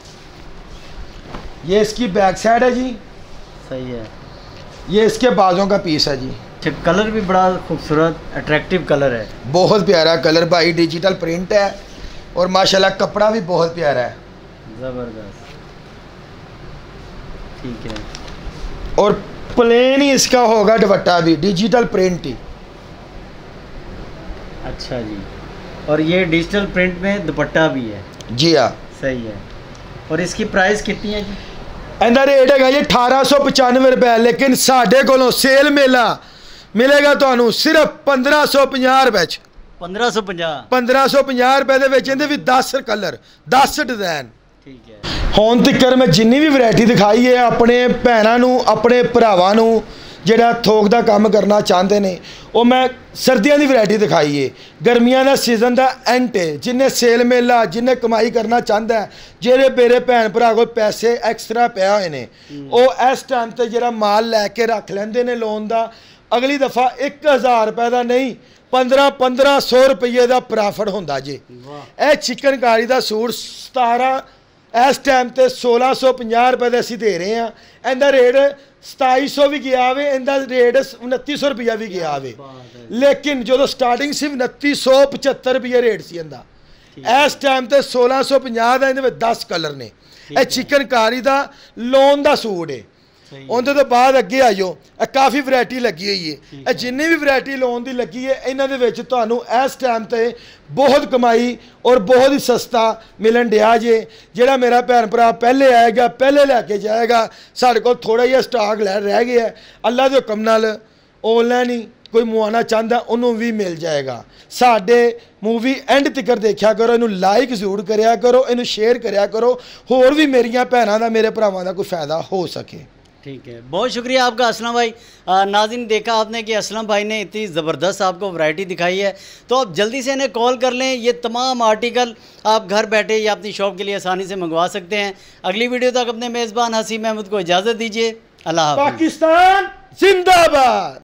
ये इसकी बैक साइड है जी। सही है। ये इसके बाजों का पीस है जी। अच्छा कलर भी बड़ा खूबसूरत अट्रैक्टिव कलर है, बहुत प्यारा कलर भाई, डिजिटल प्रिंट है और माशाल्लाह कपड़ा भी बहुत प्यारा है, ज़बरदस्त। ठीक है। और प्लेन ही इसका होगा दुपट्टा भी, डिजिटल प्रिंट ही। अच्छा जी। और ये डिजिटल प्रिंट में दुपट्टा भी है? जी हाँ। सही है। और इसकी प्राइस कितनी है जी? इनका रेट है जी अठारह सौ पचानवे रुपये, लेकिन साढ़े कोलों सेल मेला मिलेगा तो सिर्फ पंद्रह सौ पचास रुपये। पंद्रह सौ पचास पंद्रह सौ पचास रुपये भी दस कलर दस डिजाइन। ठीक है। ਹੁਣ ਤੱਕ ਮੈਂ ਜਿੰਨੀ ਵੀ ਵੈਰਾਈਟੀ ਦਿਖਾਈ ਹੈ ਆਪਣੇ ਭੈਣਾਂ ਨੂੰ ਆਪਣੇ ਭਰਾਵਾਂ ਨੂੰ ਜਿਹੜਾ ਥੋਕ ਦਾ ਕੰਮ ਕਰਨਾ ਚਾਹੁੰਦੇ ਨੇ ਉਹ ਮੈਂ ਸਰਦੀਆਂ ਦੀ ਵੈਰਾਈਟੀ ਦਿਖਾਈ ਹੈ। ਗਰਮੀਆਂ ਦਾ ਸੀਜ਼ਨ ਦਾ ਐਂਡ ਹੈ, ਜਿੰਨੇ ਸੇਲ ਮੇਲਾ ਜਿੰਨੇ ਕਮਾਈ ਕਰਨਾ ਚਾਹੁੰਦਾ, ਜਿਹੜੇ ਮੇਰੇ ਭੈਣ ਭਰਾ ਕੋਲ ਪੈਸੇ ਐਕਸਟਰਾ ਪਿਆ ਹੋਏ ਨੇ ਉਹ ਇਸ ਟਾਈਮ ਤੇ ਜਿਹੜਾ ਮਾਲ ਲੈ ਕੇ ਰੱਖ ਲੈਂਦੇ ਨੇ ਲੋਨ ਦਾ, ਅਗਲੀ ਦਫਾ एक हज़ार रुपए ਦਾ ਨਹੀਂ पंद्रह पंद्रह सौ रुपये का प्रॉफिट होंदा जी। यह चिकनकारी का सूट सतारह इस टाइम ते सोलह सौ पचास रुपये असी दे रहे हैं। इनका रेट सताई सौ भी गया वे, इनका रेट उनती सौ रुपया भी गया वे, लेकिन जो स्टार्टिंग सिर्फ उनती सौ पचहत्तर रुपये रेट से इनका। इस टाइम ते सोलह सौ पचास का इन्हें दस कलर ने। यह चिकनकारी का लोन का सूट है। उनके तो बाद अगे आइयो काफ़ी वैरायटी लगी हुई है, जिन्नी भी वैरायटी लोन की लगी है इन्होंने इस टाइम पे बहुत कमाई और बहुत ही सस्ता मिलन दिया जे। जोड़ा मेरा भैन भरा पहले आएगा पहले लैके जाएगा, साढ़े को थोड़ा जिहा स्टाक लै रह गया है, अल्लाह के हुक्म नाल ऑनलाइन ही कोई मुआना चाहता उन्होंने भी मिल जाएगा। साढ़े मूवी एंड तक देखा करो, इनू लाइक जरूर करा करो, इनू शेयर करा करो, होर भी मेरिया भैनों का मेरे भरावां का कोई फायदा हो सके। ठीक है, बहुत शुक्रिया आपका असलम भाई। आ, नाज़रीन देखा आपने कि असलम भाई ने इतनी ज़बरदस्त आपको वैरायटी दिखाई है, तो आप जल्दी से इन्हें कॉल कर लें। ये तमाम आर्टिकल आप घर बैठे या अपनी शॉप के लिए आसानी से मंगवा सकते हैं। अगली वीडियो तक अपने मेज़बान हसी महमूद को इजाज़त दीजिए। अल्लाह हाफ़िज़। पाकिस्तान जिंदाबाद।